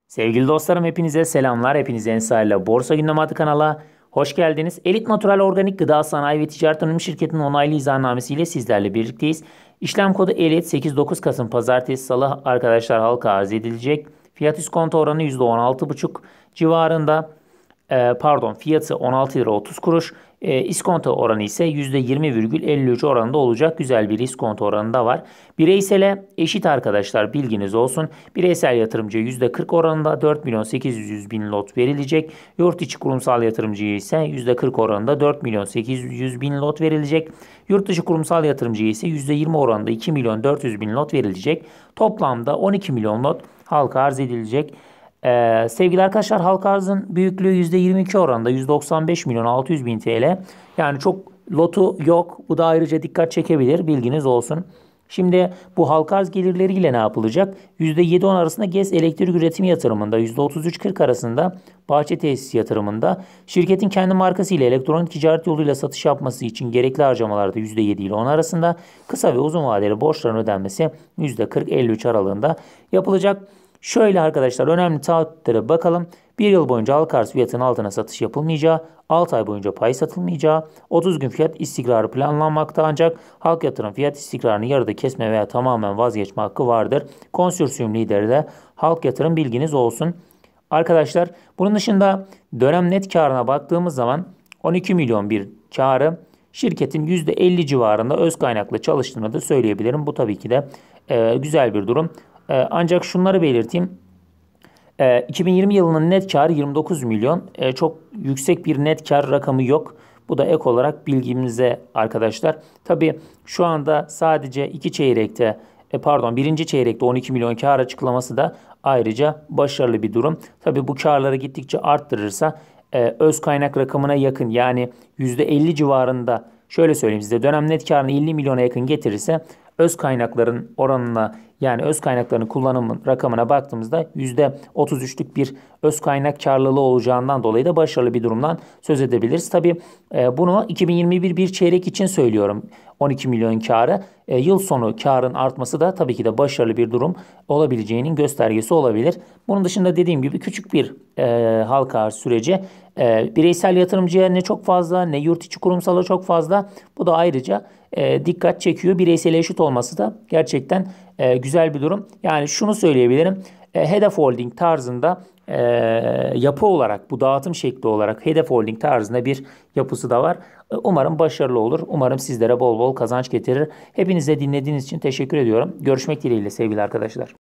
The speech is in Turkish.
Sevgili dostlarım hepinize selamlar. Hepinize Ensar'la Borsa Gündemi adlı kanala hoş geldiniz. Elit Natural Organik Gıda Sanayi ve Ticaret Anonim Şirketi'nin onaylı izahnamesiyle sizlerle birlikteyiz. İşlem kodu ELIT 8-9 Kasım Pazartesi Salı arkadaşlar halka arz edilecek. Fiyat iskonto oranı %16,5 civarında. Fiyatı 16 lira 30 kuruş. İskonto oranı ise %20,53 oranında olacak. Güzel bir iskonto oranı da var. Bireysele eşit arkadaşlar, bilginiz olsun. Bireysel yatırımcıya %40 oranında 4 milyon 800 bin lot verilecek. Yurt içi kurumsal yatırımcıya ise %40 oranında 4 milyon 800 bin lot verilecek. Yurt dışı kurumsal yatırımcıya ise %20 oranında 2 milyon 400 bin lot verilecek. Toplamda 12 milyon lot halka arz edilecek. Sevgili arkadaşlar, halka arzın büyüklüğü %22 oranında 195 milyon 600 bin TL. Yani çok lotu yok. Bu da ayrıca dikkat çekebilir. Bilginiz olsun. Şimdi bu halka arz gelirleriyle ne yapılacak? %7-10 arasında GES elektrik üretimi yatırımında, %33-40 arasında bahçe tesisi yatırımında, şirketin kendi markası ile elektronik ticaret yoluyla satış yapması için gerekli harcamalarda %7 ile 10 arasında, kısa ve uzun vadeli borçların ödenmesi %40-53 aralığında yapılacak. Şöyle arkadaşlar, önemli taahhütlere bakalım. 1 yıl boyunca halka arz fiyatının altına satış yapılmayacağı, 6 ay boyunca pay satılmayacağı, 30 gün fiyat istikrarı planlanmakta, ancak halk yatırım fiyat istikrarını yarıda kesme veya tamamen vazgeçme hakkı vardır. Konsorsiyum lideri de halk yatırım, bilginiz olsun. Arkadaşlar, bunun dışında dönem net karına baktığımız zaman 12 milyon bir karı, şirketin %50 civarında öz kaynaklı çalıştığını da söyleyebilirim. Bu tabii ki de güzel bir durum. Ancak şunları belirteyim. 2020 yılının net karı 29 milyon. Çok yüksek bir net kar rakamı yok. Bu da ek olarak bilgimize arkadaşlar. Tabii şu anda sadece birinci çeyrekte 12 milyon kar açıklaması da ayrıca başarılı bir durum. Tabii bu karları gittikçe arttırırsa öz kaynak rakamına yakın, yani %50 civarında, şöyle söyleyeyim size, dönem net karını 50 milyona yakın getirirse öz kaynakların oranına, yani öz kaynakların kullanım rakamına baktığımızda %33'lük bir öz kaynak karlılığı olacağından dolayı da başarılı bir durumdan söz edebiliriz. Tabii bunu 2021 bir çeyrek için söylüyorum. 12 milyon karı. Yıl sonu karın artması da tabii ki de başarılı bir durum olabileceğinin göstergesi olabilir. Bunun dışında dediğim gibi küçük bir halka arz süreci. Bireysel yatırımcıya ne çok fazla ne yurt içi kurumsala çok fazla. Bu da ayrıca dikkat çekiyor. Bireysel eşit olması da gerçekten güzel bir durum. Yani şunu söyleyebilirim. Hedef Holding tarzında yapı olarak, bu dağıtım şekli olarak Hedef Holding tarzında bir yapısı da var. Umarım başarılı olur. Umarım sizlere bol bol kazanç getirir. Hepinize dinlediğiniz için teşekkür ediyorum. Görüşmek dileğiyle sevgili arkadaşlar.